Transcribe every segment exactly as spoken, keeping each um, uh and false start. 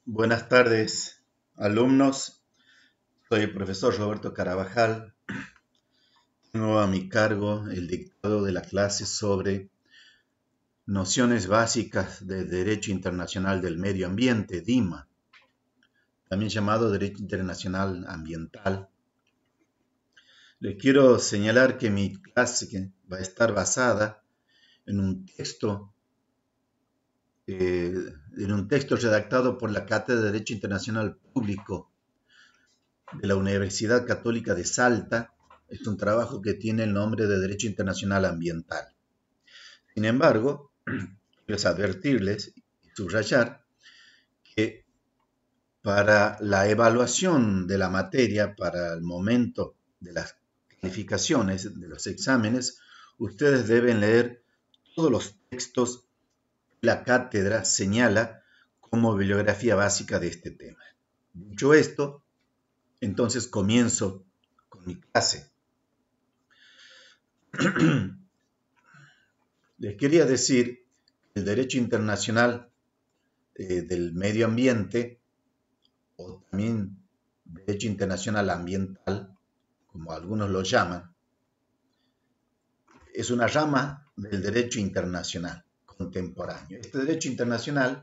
Buenas tardes, alumnos. Soy el profesor Roberto Carabajal. Tengo a mi cargo el dictado de la clase sobre nociones básicas del Derecho Internacional del Medio Ambiente, DIMA, también llamado Derecho Internacional Ambiental. Les quiero señalar que mi clase va a estar basada en un texto Eh, en un texto redactado por la Cátedra de Derecho Internacional Público de la Universidad Católica de Salta. Es un trabajo que tiene el nombre de Derecho Internacional Ambiental. Sin embargo, quiero advertirles y subrayar que para la evaluación de la materia, para el momento de las calificaciones, de los exámenes, ustedes deben leer todos los textos la cátedra señala como bibliografía básica de este tema. Dicho esto, entonces comienzo con mi clase. Les quería decir que el derecho internacional eh, del medio ambiente, o también derecho internacional ambiental, como algunos lo llaman, es una rama del derecho internacional contemporáneo. Este derecho internacional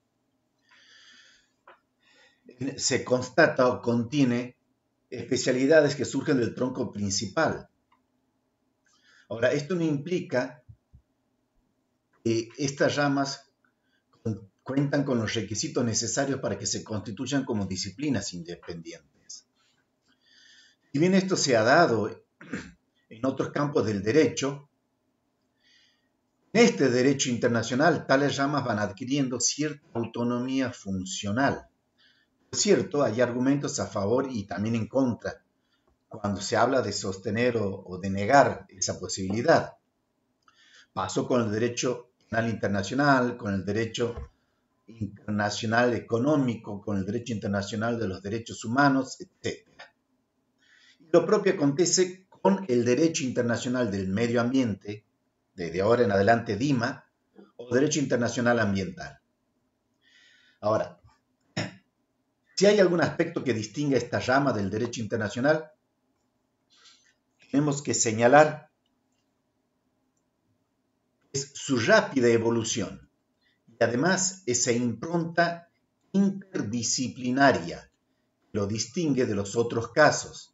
se constata o contiene especialidades que surgen del tronco principal. Ahora, esto no implica que estas ramas cuentan con los requisitos necesarios para que se constituyan como disciplinas independientes. Si bien esto se ha dado en otros campos del derecho, en este derecho internacional tales ramas van adquiriendo cierta autonomía funcional. Por cierto, hay argumentos a favor y también en contra cuando se habla de sostener o, o de negar esa posibilidad. Pasó con el derecho penal internacional, con el derecho internacional económico, con el derecho internacional de los derechos humanos, etcétera. Y lo propio acontece con el derecho internacional del medio ambiente, desde ahora en adelante DIMA, o derecho internacional ambiental. Ahora, si hay algún aspecto que distinga esta rama del derecho internacional, tenemos que señalar es su rápida evolución y además esa impronta interdisciplinaria que lo distingue de los otros casos.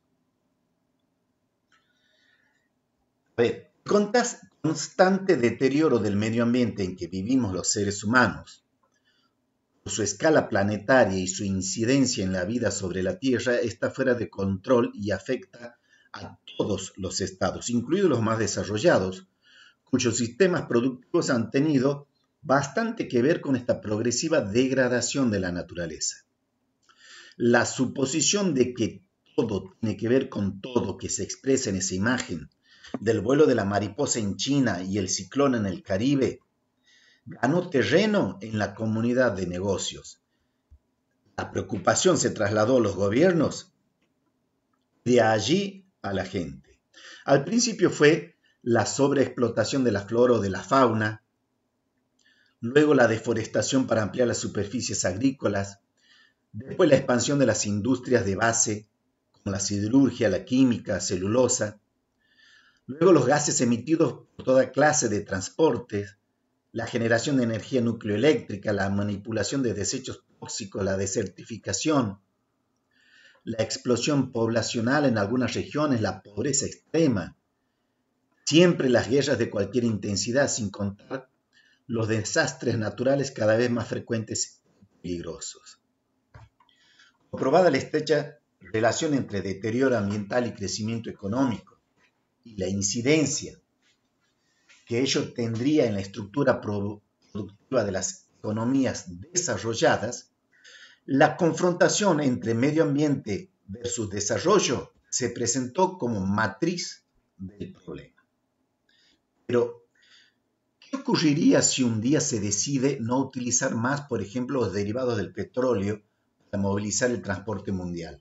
A ver, el constante deterioro del medio ambiente en que vivimos los seres humanos, su escala planetaria y su incidencia en la vida sobre la Tierra está fuera de control y afecta a todos los estados, incluidos los más desarrollados, cuyos sistemas productivos han tenido bastante que ver con esta progresiva degradación de la naturaleza. La suposición de que todo tiene que ver con todo que se expresa en esa imagen del vuelo de la mariposa en China y el ciclón en el Caribe ganó terreno en la comunidad de negocios. La preocupación se trasladó a los gobiernos, de allí a la gente. Al principio fue la sobreexplotación de la flora o de la fauna, luego la deforestación para ampliar las superficies agrícolas, después la expansión de las industrias de base, como la siderurgia, la química, celulosa, luego los gases emitidos por toda clase de transportes, la generación de energía nucleoeléctrica, la manipulación de desechos tóxicos, la desertificación, la explosión poblacional en algunas regiones, la pobreza extrema, siempre las guerras de cualquier intensidad, sin contar los desastres naturales cada vez más frecuentes y peligrosos. Comprobada la estrecha relación entre deterioro ambiental y crecimiento económico y la incidencia que ello tendría en la estructura productiva de las economías desarrolladas, la confrontación entre medio ambiente versus desarrollo se presentó como matriz del problema. Pero, ¿qué ocurriría si un día se decide no utilizar más, por ejemplo, los derivados del petróleo para movilizar el transporte mundial?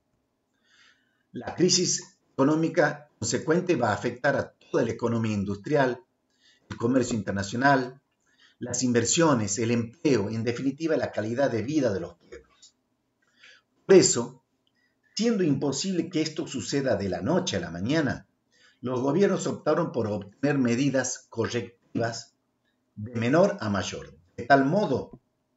La crisis económica consecuente va a afectar a toda la economía industrial, el comercio internacional, las inversiones, el empleo, en definitiva la calidad de vida de los pueblos. Por eso, siendo imposible que esto suceda de la noche a la mañana, los gobiernos optaron por obtener medidas correctivas de menor a mayor. De tal modo,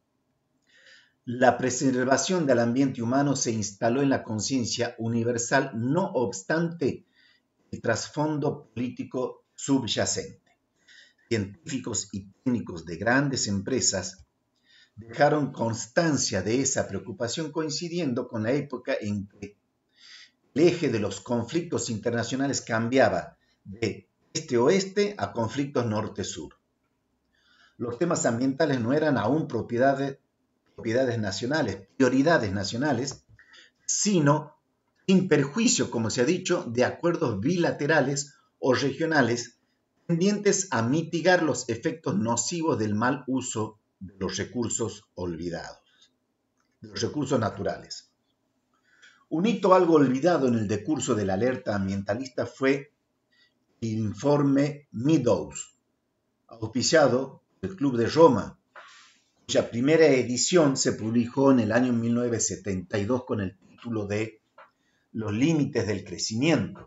la preservación del ambiente humano se instaló en la conciencia universal, no obstante el trasfondo político subyacente. Científicos y técnicos de grandes empresas dejaron constancia de esa preocupación coincidiendo con la época en que el eje de los conflictos internacionales cambiaba de este-oeste a conflictos norte-sur. Los temas ambientales no eran aún propiedades, propiedades nacionales, prioridades nacionales, sino, sin perjuicio, como se ha dicho, de acuerdos bilaterales o regionales tendientes a mitigar los efectos nocivos del mal uso de los recursos olvidados, de los recursos naturales. Un hito algo olvidado en el decurso de la alerta ambientalista fue el informe Meadows, auspiciado por el Club de Roma, cuya primera edición se publicó en el año mil novecientos setenta y dos con el título de Los límites del crecimiento.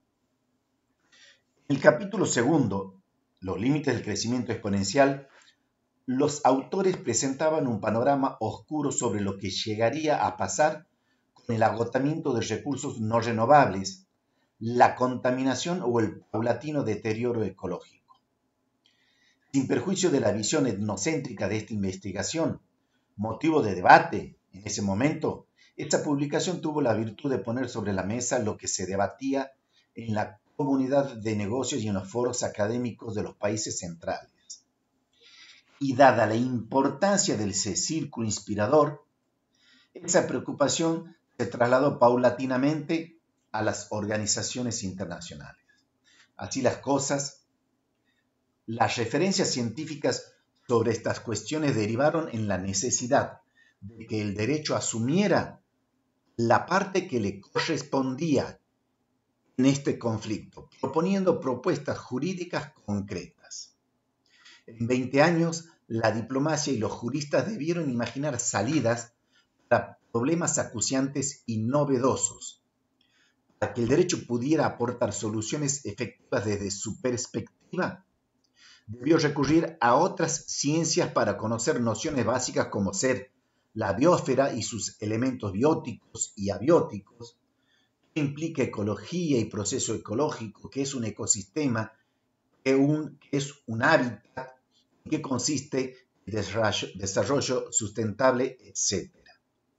En el capítulo segundo, Los límites del crecimiento exponencial, los autores presentaban un panorama oscuro sobre lo que llegaría a pasar con el agotamiento de recursos no renovables, la contaminación o el paulatino deterioro ecológico. Sin perjuicio de la visión etnocéntrica de esta investigación, motivo de debate en ese momento, esta publicación tuvo la virtud de poner sobre la mesa lo que se debatía en la comunidad de negocios y en los foros académicos de los países centrales. Y dada la importancia del círculo inspirador, esa preocupación se trasladó paulatinamente a las organizaciones internacionales. Así las cosas, las referencias científicas sobre estas cuestiones derivaron en la necesidad de que el derecho asumiera la parte que le correspondía en este conflicto, proponiendo propuestas jurídicas concretas. En veinte años, la diplomacia y los juristas debieron imaginar salidas para problemas acuciantes y novedosos, para que el derecho pudiera aportar soluciones efectivas desde su perspectiva. Debió recurrir a otras ciencias para conocer nociones básicas como ser la biosfera y sus elementos bióticos y abióticos, qué implica ecología y proceso ecológico, qué es un ecosistema, qué un, qué es un hábitat, en qué consiste el desarrollo, desarrollo sustentable, etcétera.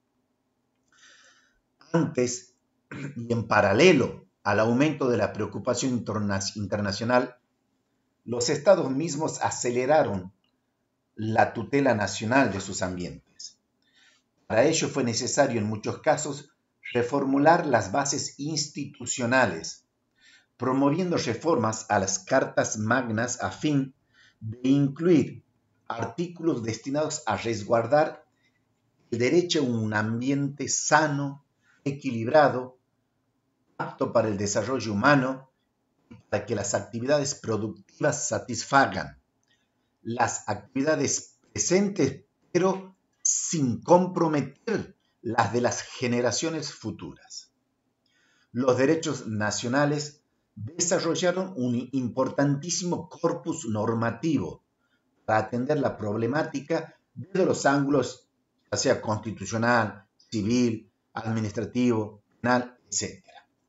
Antes y en paralelo al aumento de la preocupación internacional, los estados mismos aceleraron la tutela nacional de sus ambientes. Para ello fue necesario en muchos casos reformular las bases institucionales, promoviendo reformas a las cartas magnas a fin de incluir artículos destinados a resguardar el derecho a un ambiente sano, equilibrado, apto para el desarrollo humano, para que las actividades productivas satisfagan las actividades presentes, pero sin comprometer las de las generaciones futuras. Los derechos nacionales desarrollaron un importantísimo corpus normativo para atender la problemática desde los ángulos, ya sea constitucional, civil, administrativo, penal, etcétera.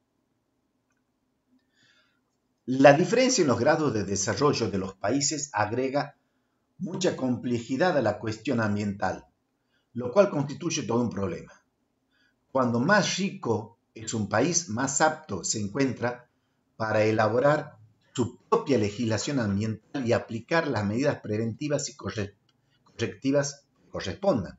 La diferencia en los grados de desarrollo de los países agrega mucha complejidad a la cuestión ambiental, lo cual constituye todo un problema. Cuando más rico es un país, más apto se encuentra para elaborar su propia legislación ambiental y aplicar las medidas preventivas y correctivas que correspondan.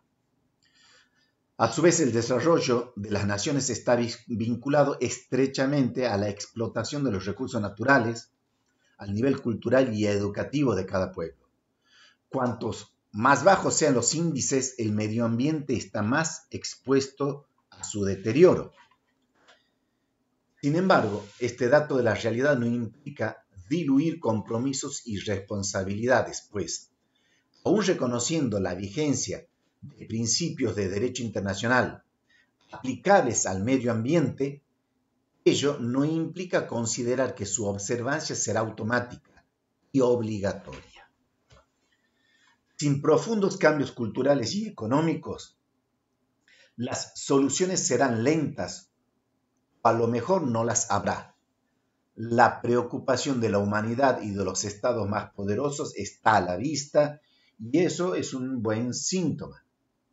A su vez, el desarrollo de las naciones está vinculado estrechamente a la explotación de los recursos naturales, al nivel cultural y educativo de cada pueblo. Cuantos más bajos sean los índices, el medio ambiente está más expuesto a su deterioro. Sin embargo, este dato de la realidad no implica diluir compromisos y responsabilidades, pues, aún reconociendo la vigencia de principios de derecho internacional, aplicables al medio ambiente, ello no implica considerar que su observancia será automática y obligatoria. Sin profundos cambios culturales y económicos, las soluciones serán lentas, o a lo mejor no las habrá. La preocupación de la humanidad y de los estados más poderosos está a la vista y eso es un buen síntoma.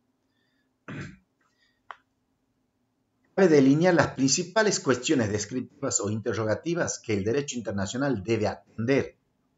Cabe delinear las principales cuestiones descriptivas o interrogativas que el derecho internacional debe atender.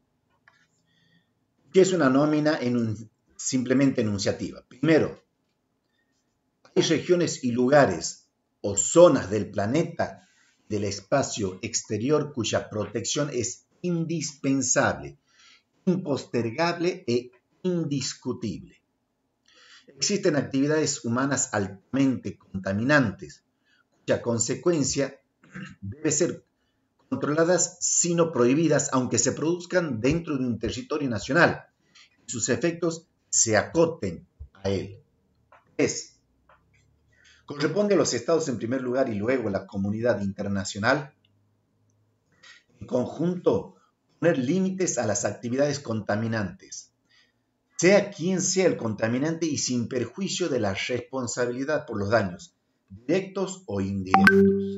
¿Qué es una nómina enun- simplemente enunciativa? Primero, hay regiones y lugares o zonas del planeta, del espacio exterior, cuya protección es indispensable, impostergable e indiscutible. Existen actividades humanas altamente contaminantes, cuya consecuencia debe ser controladas sino prohibidas, aunque se produzcan dentro de un territorio nacional y sus efectos se acoten a él. Es Corresponde a los estados en primer lugar y luego a la comunidad internacional, en conjunto, poner límites a las actividades contaminantes, sea quien sea el contaminante y sin perjuicio de la responsabilidad por los daños, directos o indirectos.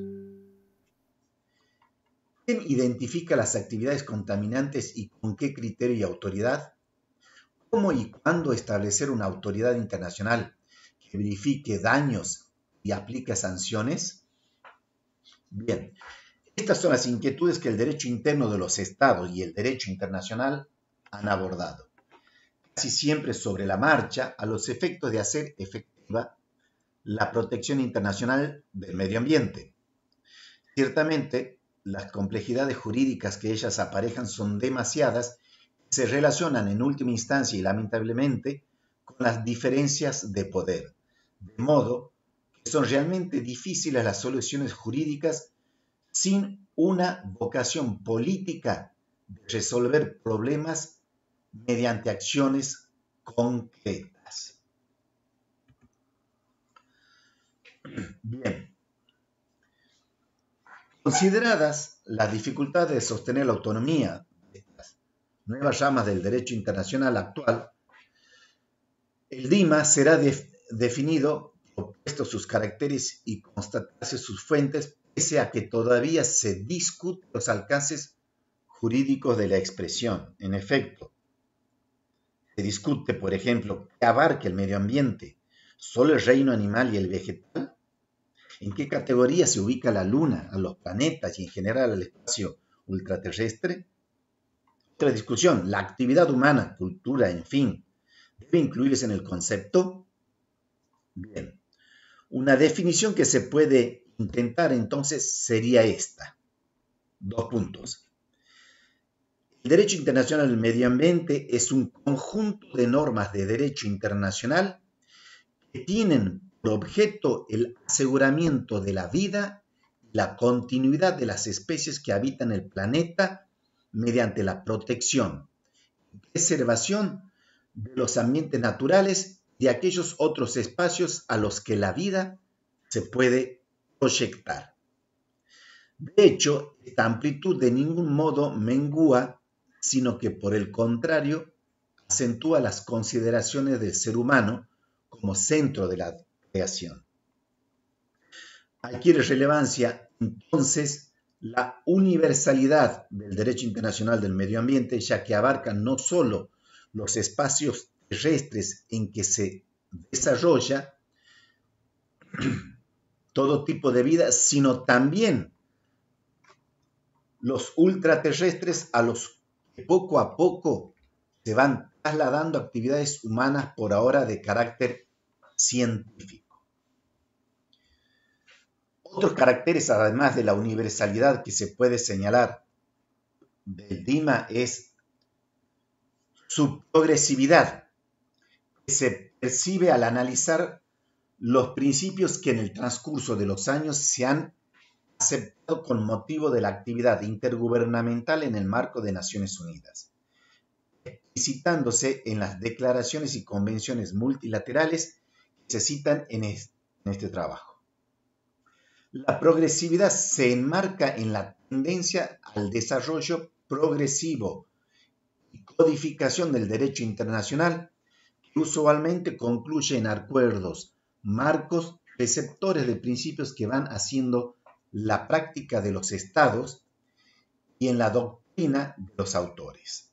¿Quién identifica las actividades contaminantes y con qué criterio y autoridad? ¿Cómo y cuándo establecer una autoridad internacional que verifique daños y aplica sanciones? Bien, estas son las inquietudes que el derecho interno de los estados y el derecho internacional han abordado, casi siempre sobre la marcha, a los efectos de hacer efectiva la protección internacional del medio ambiente. Ciertamente, las complejidades jurídicas que ellas aparejan son demasiadas y se relacionan en última instancia y lamentablemente con las diferencias de poder, de modo son realmente difíciles las soluciones jurídicas sin una vocación política de resolver problemas mediante acciones concretas. Bien, consideradas las dificultades de sostener la autonomía de estas nuevas ramas del derecho internacional actual, el DIMA será de, definido propuestos sus caracteres y constatarse sus fuentes, pese a que todavía se discuten los alcances jurídicos de la expresión. En efecto, se discute, por ejemplo, qué abarca el medio ambiente, solo el reino animal y el vegetal, en qué categoría se ubica la Luna, a los planetas y en general al espacio ultraterrestre. Otra discusión, la actividad humana, cultura, en fin, ¿debe incluirse en el concepto? Bien. Una definición que se puede intentar entonces sería esta. Dos puntos. El derecho internacional del medio ambiente es un conjunto de normas de derecho internacional que tienen por objeto el aseguramiento de la vida y la continuidad de las especies que habitan el planeta mediante la protección y preservación de los ambientes naturales y aquellos otros espacios a los que la vida se puede proyectar. De hecho, esta amplitud de ningún modo mengúa, sino que por el contrario acentúa las consideraciones del ser humano como centro de la creación. Adquiere relevancia entonces la universalidad del derecho internacional del medio ambiente, ya que abarca no solo los espacios terrestres en que se desarrolla todo tipo de vida, sino también los ultraterrestres a los que poco a poco se van trasladando actividades humanas por ahora de carácter científico. Otros caracteres, además de la universalidad que se puede señalar del DIMA, es su progresividad, que se percibe al analizar los principios que en el transcurso de los años se han aceptado con motivo de la actividad intergubernamental en el marco de Naciones Unidas, explicitándose en las declaraciones y convenciones multilaterales que se citan en este, en este trabajo. La progresividad se enmarca en la tendencia al desarrollo progresivo y codificación del derecho internacional, que usualmente concluye en acuerdos, marcos, receptores de principios que van haciendo la práctica de los estados y en la doctrina de los autores.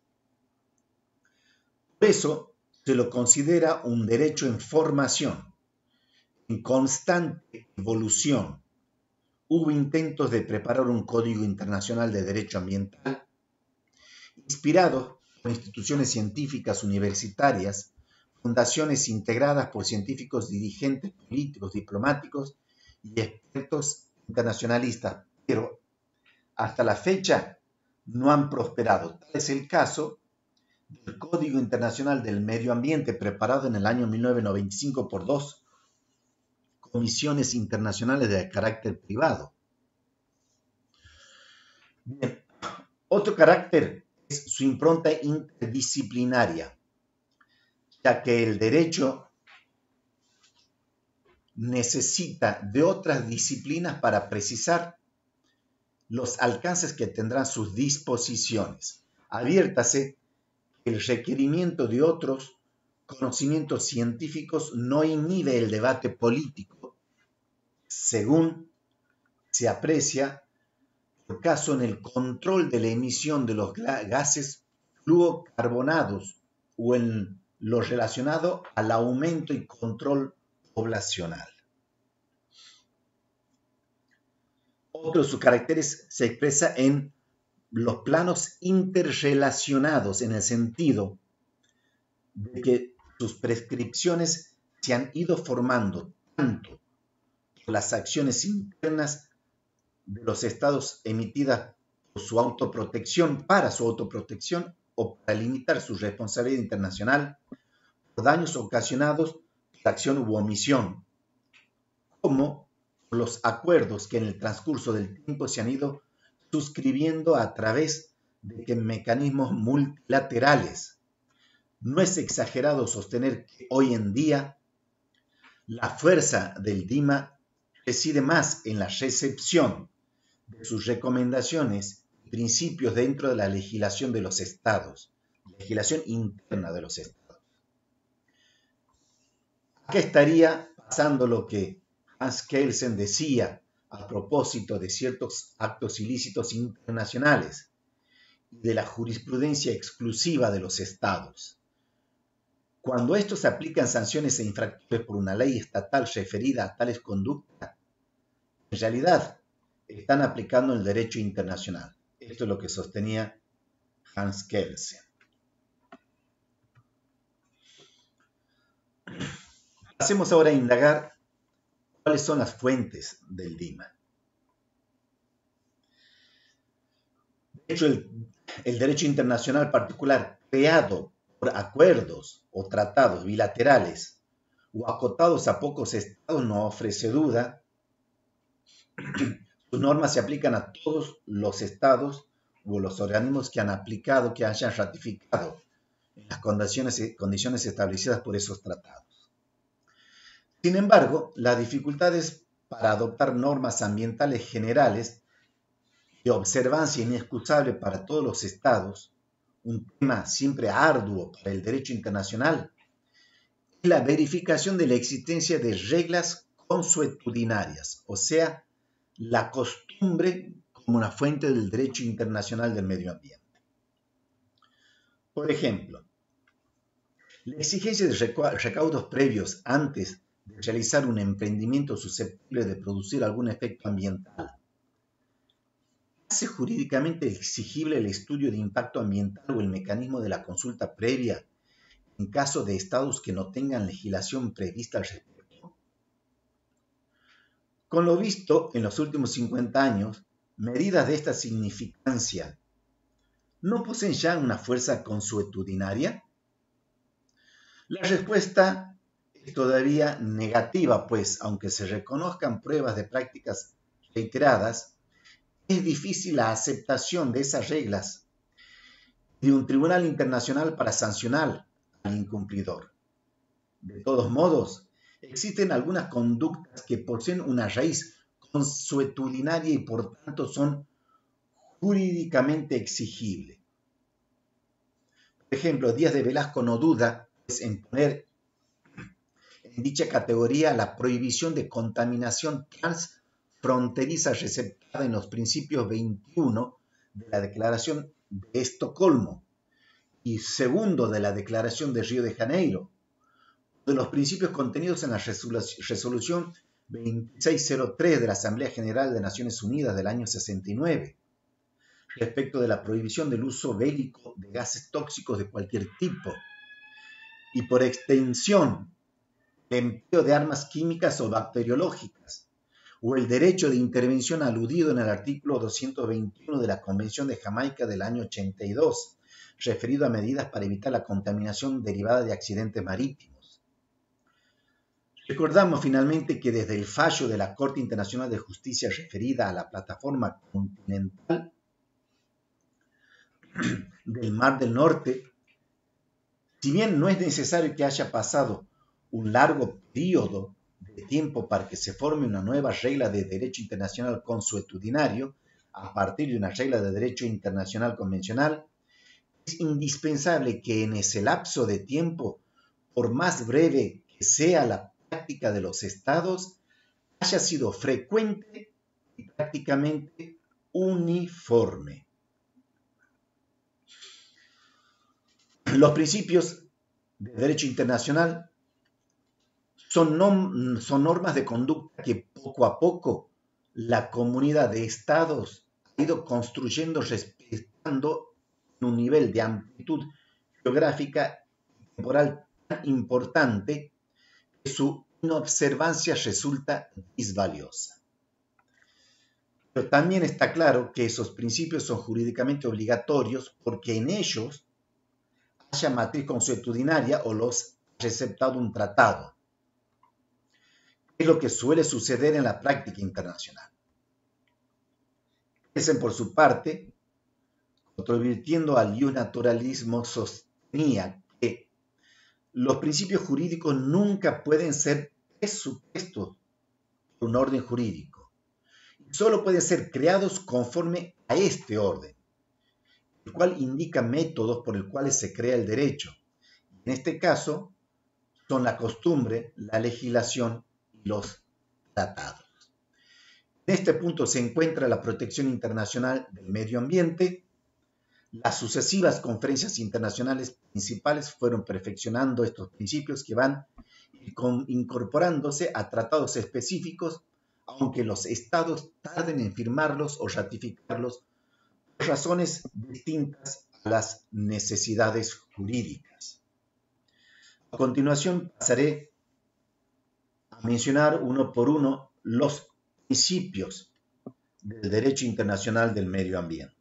Por eso se lo considera un derecho en formación, en constante evolución. Hubo intentos de preparar un código internacional de derecho ambiental, inspirado por instituciones científicas universitarias, fundaciones integradas por científicos, dirigentes políticos, diplomáticos y expertos internacionalistas, pero hasta la fecha no han prosperado. Tal es el caso del Código Internacional del Medio Ambiente, preparado en el año mil novecientos noventa y cinco por dos comisiones internacionales de carácter privado. Bien, otro carácter es su impronta interdisciplinaria, ya que el derecho necesita de otras disciplinas para precisar los alcances que tendrán sus disposiciones. Adviértase que el requerimiento de otros conocimientos científicos no inhibe el debate político, según se aprecia por caso en el control de la emisión de los gases fluorocarbonados o en lo relacionado al aumento y control poblacional. Otro de sus caracteres se expresa en los planos interrelacionados, en el sentido de que sus prescripciones se han ido formando tanto por las acciones internas de los estados emitidas por su autoprotección, para su autoprotección o para limitar su responsabilidad internacional por daños ocasionados por acción u omisión, como por los acuerdos que en el transcurso del tiempo se han ido suscribiendo a través de mecanismos multilaterales. No es exagerado sostener que hoy en día la fuerza del D I M A reside más en la recepción de sus recomendaciones y principios dentro de la legislación de los estados, legislación interna de los estados. Acá estaría pasando lo que Hans Kelsen decía a propósito de ciertos actos ilícitos internacionales y de la jurisprudencia exclusiva de los estados. Cuando estos aplican sanciones e infracciones por una ley estatal referida a tales conductas, en realidad están aplicando el derecho internacional. Esto es lo que sostenía Hans Kelsen. Pasemos ahora a indagar cuáles son las fuentes del D I M A. De hecho, el, el derecho internacional particular creado por acuerdos o tratados bilaterales o acotados a pocos estados no ofrece duda. Sus normas se aplican a todos los estados o los organismos que han aplicado, que hayan ratificado en las condiciones, condiciones establecidas por esos tratados. Sin embargo, las dificultades para adoptar normas ambientales generales de observancia inexcusable para todos los estados, un tema siempre arduo para el derecho internacional, es la verificación de la existencia de reglas consuetudinarias, o sea, la costumbre como una fuente del derecho internacional del medio ambiente. Por ejemplo, la exigencia de recaudos previos antes de realizar un emprendimiento susceptible de producir algún efecto ambiental hace jurídicamente exigible el estudio de impacto ambiental o el mecanismo de la consulta previa en caso de estados que no tengan legislación prevista al respecto. Con lo visto en los últimos cincuenta años, medidas de esta significancia ¿no poseen ya una fuerza consuetudinaria? La respuesta es todavía negativa, pues aunque se reconozcan pruebas de prácticas reiteradas, es difícil la aceptación de esas reglas de un tribunal internacional para sancionar al incumplidor. De todos modos, existen algunas conductas que poseen una raíz consuetudinaria y por tanto son jurídicamente exigibles. Por ejemplo, Díaz de Velasco no duda pues, en poner en dicha categoría la prohibición de contaminación transfronteriza receptada en los principios veintiuno de la Declaración de Estocolmo y segundo de la Declaración de Río de Janeiro, de los principios contenidos en la resolución veintiséis cero tres de la Asamblea General de Naciones Unidas del año sesenta y nueve, respecto de la prohibición del uso bélico de gases tóxicos de cualquier tipo, y por extensión, el empleo de armas químicas o bacteriológicas, o el derecho de intervención aludido en el artículo doscientos veintiuno de la Convención de Jamaica del año ochenta y dos, referido a medidas para evitar la contaminación derivada de accidentes marítimos. Recordamos finalmente que desde el fallo de la Corte Internacional de Justicia referida a la plataforma continental del Mar del Norte, si bien no es necesario que haya pasado un largo periodo de tiempo para que se forme una nueva regla de derecho internacional consuetudinario a partir de una regla de derecho internacional convencional, es indispensable que en ese lapso de tiempo, por más breve que sea la práctica de los estados, haya sido frecuente y prácticamente uniforme. Los principios de derecho internacional son, nom son normas de conducta que poco a poco la comunidad de estados ha ido construyendo respetando un nivel de amplitud geográfica y temporal tan importante que su inobservancia resulta disvaliosa. Pero también está claro que esos principios son jurídicamente obligatorios porque en ellos haya matriz consuetudinaria o los ha receptado un tratado. Es lo que suele suceder en la práctica internacional. Kelsen, por su parte, contribuyendo al naturalismo, sostenía que los principios jurídicos nunca pueden ser presupuestos por un orden jurídico. Solo pueden ser creados conforme a este orden, el cual indica métodos por los cuales se crea el derecho. En este caso, son la costumbre, la legislación y los tratados. En este punto se encuentra la protección internacional del medio ambiente. Las sucesivas conferencias internacionales principales fueron perfeccionando estos principios que van incorporándose a tratados específicos, aunque los estados tarden en firmarlos o ratificarlos por razones distintas a las necesidades jurídicas. A continuación pasaré a mencionar uno por uno los principios del derecho internacional del medio ambiente.